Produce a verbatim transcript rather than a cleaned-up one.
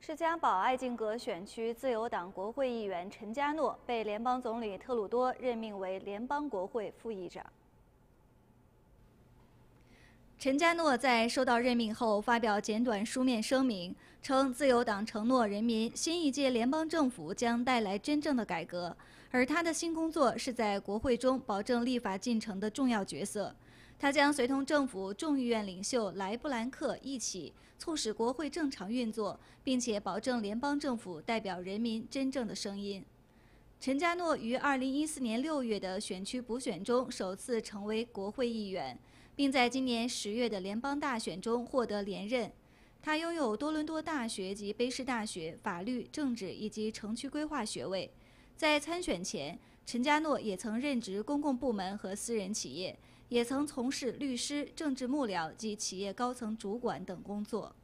士嘉堡爱敬阁选区自由党国会议员陈家诺被联邦总理特鲁多任命为联邦国会副议长。陈家诺在收到任命后发表简短书面声明，称自由党承诺人民，新一届联邦政府将带来真正的改革，而他的新工作是在国会中保证立法进程的重要角色。他将随同政府众议院领袖莱布兰克一起促使国会正常运作，并且保证联邦政府代表人民真正的声音。陈家诺于二零一四年六月的选区补选中首次成为国会议员，并在今年十月的联邦大选中获得连任。他拥有多伦多大学及卑诗大学法律、政治以及城区规划学位。在参选前，陈家诺也曾任职公共部门和私人企业，也曾从事律师、政治幕僚及企业高层主管等工作。